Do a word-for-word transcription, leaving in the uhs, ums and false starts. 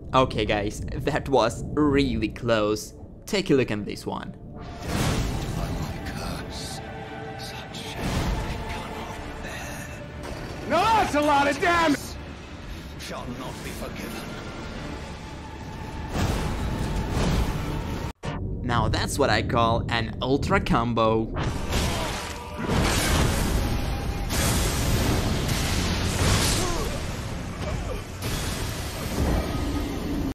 Okay guys, that was really close. Take a look at this one. No, that's a lot of damage! Shall not be forgiven. Now that's what I call an ultra combo.